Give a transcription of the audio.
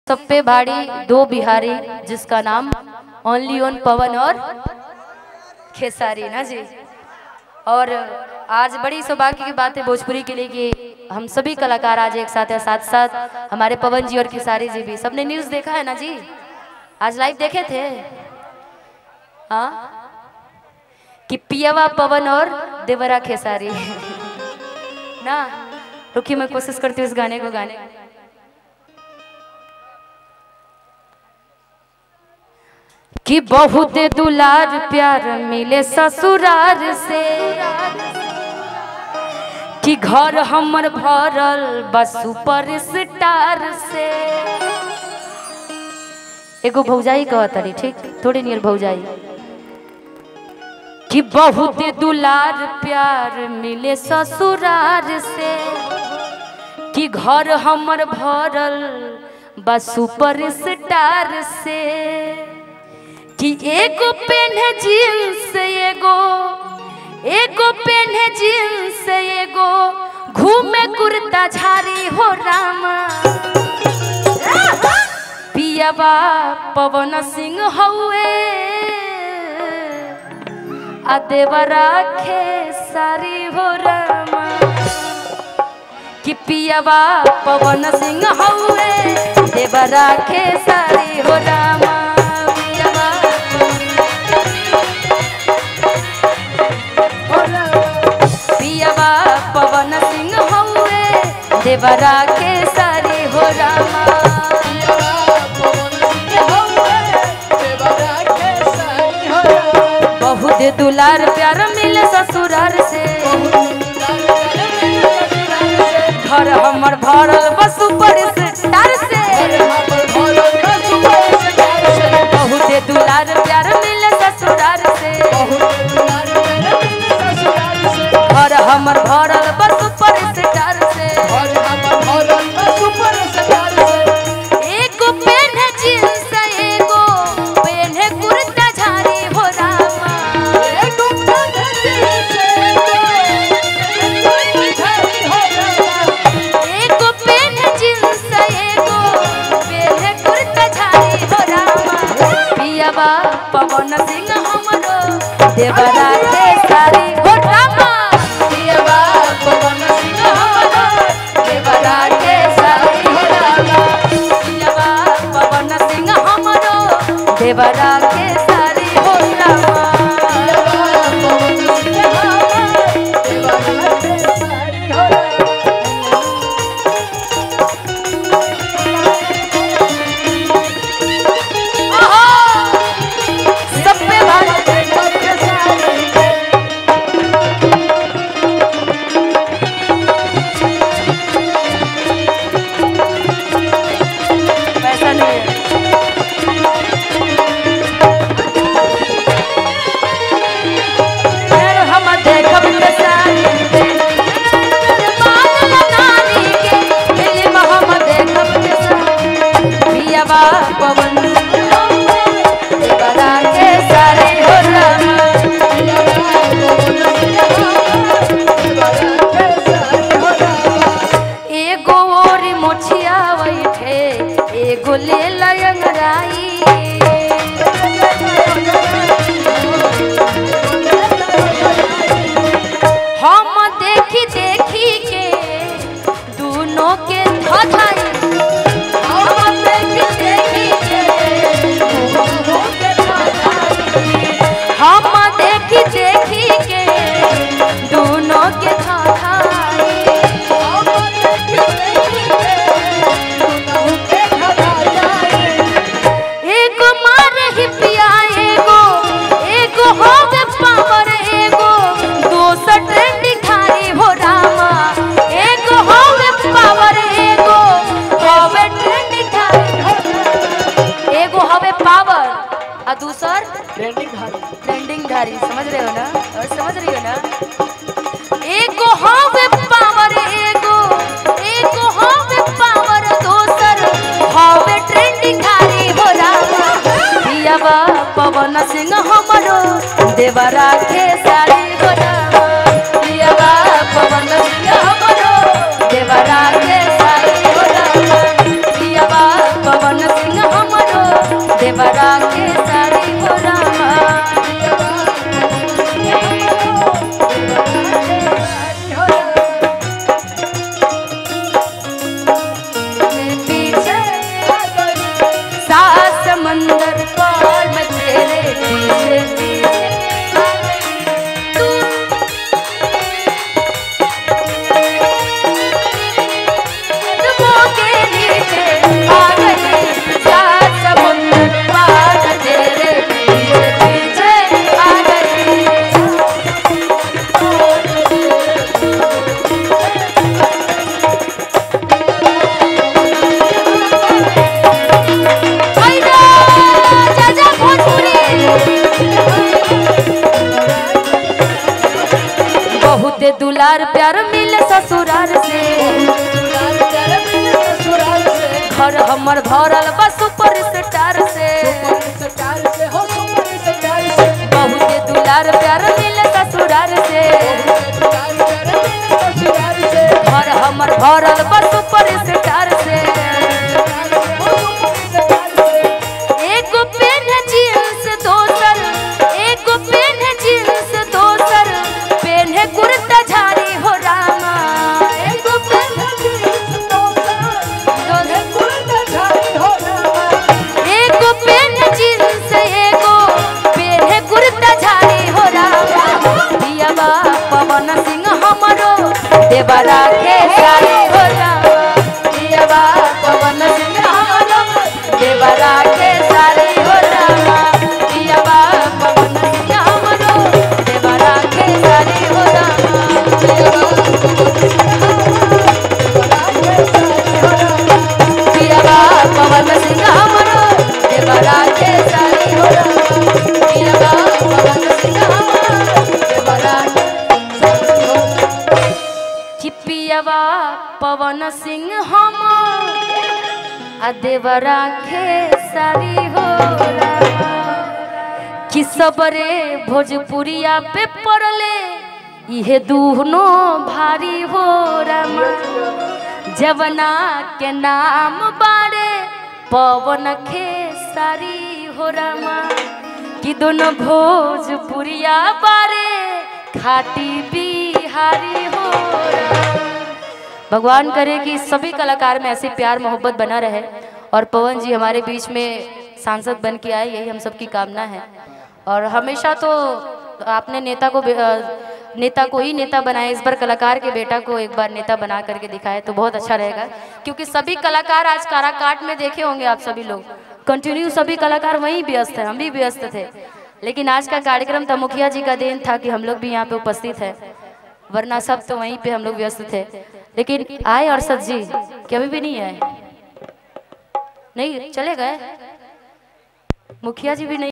सब पे भारी दो बिहारी जिसका नाम ओनली ओन पवन और खेसारी ना जी। और आज बड़ी सौभाग्य की बात है भोजपुरी के लिए कि हम सभी कलाकार आज एक साथ हैं, साथ साथ हमारे पवन जी और खेसारी जी भी। सबने न्यूज देखा है ना जी? आज लाइव देखे थे हाँ कि पियावा पवन और देवरा खेसारी ना। रुकी मैं कोशिश करती हूँ इस गाने को गाने। कि बहुत दुलार प्यार मिले ससुरार से, कि घर हमर भरल बस सुपर स्टार से। एगो भौजाई कहतरी ठीक थोड़ी नियर भौजाई कि बहुत दुलार प्यार मिले ससुरार से, कि घर हमर भरल बस सुपर स्टार से। कि एगो पेन है जींस एगो पेन है जींस एगो घूमे कुर्ता झारी हो रामा। पियावा पवन सिंह हउए आ देवरा खेसारी हो रामा। कि पियावा पवन सिंह हउए देवरा खेसारी हो रामा। पवन सिंह हउए देवरा खेसारी हो रामा। बहुत दुलार प्यार मिले ससुरार से, घर हमर भरल बस सुपर स्टार से। बहुत दुलार प्यार मिले ससुरार से, घर हमर भरल बस सुपर स्टार से। एगो पेन है जींस एगो पेन है कुर्ता झारी हो रामा। एगो पेन है जींस एगो पेन है कुर्ता झारी हो रामा। पियावा पवन सिंह हमरो देवरा खेसारी हो रामा। देवरा खेसारी हो रामा। सब पे पैसा नहीं है। पवन देवरा खेसारी हो रामा। एगो ओरी मोछिया बैठे एगो ले लयंगराई। हम देखी देखी के दोनों के धधाई। हम देखी देखी के दोनों के एगो मारे ही पिया एगो होवे पावर एगो दोसर ट्रेंडिंग धारी हो रामा। एगो होवे पावर एगो होवे ट्रेंडिंग धारी। एगो होवे पावर और दूसर ट्रेंडिंग धारी। समझ रहे हो ना? और समझ रही हो ना? एगो होवे पावर एगो होवे पावर दोसर होवे ट्रेंडिंग धारी हो रामा। पियावा पवन सिंह हमरो देवरा खेसारी हो रामा। पियावा पवन सिंह हमरो देवरा खेसारी हो रामा। पियावा पवन हमर भरल बा सुपर स्टार से बहुत दुलार प्यार मिले ससुरार से घर हमर भरल बा सुपर स्टार से एगो पेन जींस दोसर एगो पेन जींस दोसर पेन है कुर्ता झाड़ी हो रामा एगो पेन जींस दोसर कुर्ता झाड़ी हो रामा एगो पेन जींस एगो पेन है कुर्ता झाड़ी हो रामा दिया बा पवन सिंह हमरो देवरा के सारी हो रामा दिया बा पवन सिंह हमरो देवरा के सारी हो रामा दिया बा पवन सिंह हमरो देवरा के सारी हो रामा दिया बा पवन सिंह हमरो देवरा के सारी हो रामा दिया बा पवन सिंह हमरो देवरा चिपियावा पवन सिंह हमर आ देवरा के सारी हो रामा कि सबरे भोजपुरिया पे पड़ले इहे दूनो भारी हो रामा जवना के नाम बारे पवन के सारी हो रामा कि दोनों भोजपुरिया बारे खाटी बिहारी हो रामा। भगवान करे कि सभी कलाकार में ऐसे प्यार मोहब्बत बना रहे और पवन जी हमारे बीच में सांसद बन के आए, यही हम सबकी कामना है। और हमेशा तो आपने नेता को ही नेता बनाए, इस बार कलाकार के बेटा को एक बार नेता बना करके दिखाए तो बहुत अच्छा रहेगा, क्योंकि सभी कलाकार आज काराकाट में देखे होंगे आप सभी लोग, कंटिन्यू सभी कलाकार वहीं व्यस्त हैं, हम भी व्यस्त थे, लेकिन आज का कार्यक्रम था मुखिया जी का देन था कि हम लोग भी यहाँ पे उपस्थित हैं, वरना सब तो वहीं पे हम लोग व्यस्त थे। लेकिन आए अरशद जी कि अभी भी नहीं आए, नहीं चले गए, मुखिया जी भी नहीं।